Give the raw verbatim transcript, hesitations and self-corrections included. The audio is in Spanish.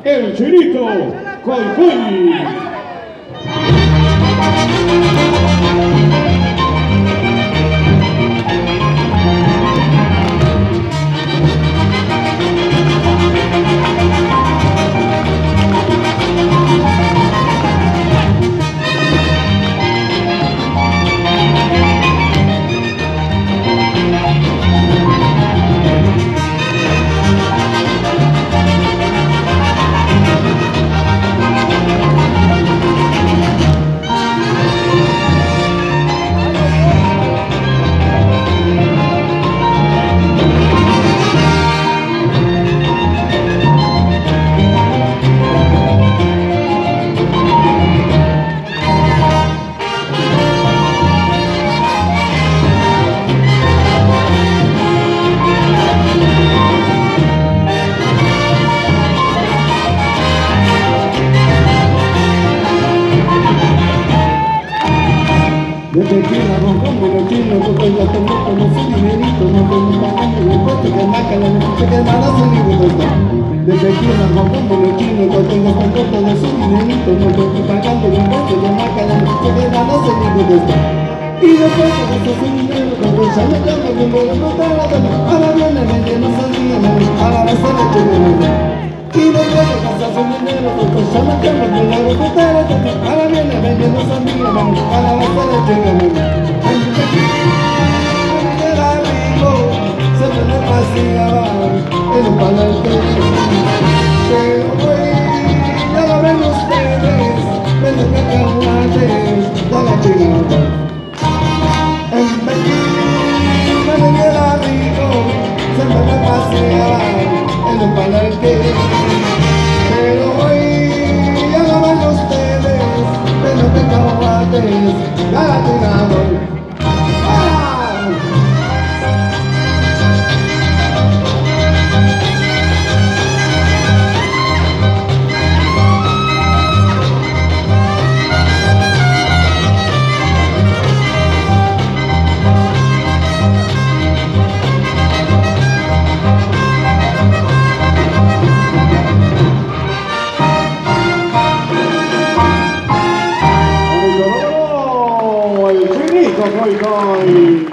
el Chinito Coy Coy. De tequila, ron, con chino, porque yo tengo como su dinerito, no tengo pagando el impuesto que marca la noche que nada se libre. De tequila, ron, con chino, yo tengo como todo su dinerito, no tengo pagando el impuesto que marca la noche que nada se libre. Y después de gasto su dinero, cuando ya no tengo dinero, no te la doy. Ahora viene, vende, no sabía, ahora va a ser el dinero. Y después de gastar su dinero, cuando ya no tengo dinero, no te la doy. Ahora viene, vende, no sabía, ahora va a ser el dinero. Se me demasiado en un palenque, pero hoy ya lo ven ustedes, venden cacahuates de la chingada. En Pekín me venía rico, se me demasiado en un palenque, pero hoy ya lo ven ustedes, venden cacahuates de la chingada. Coy Coy.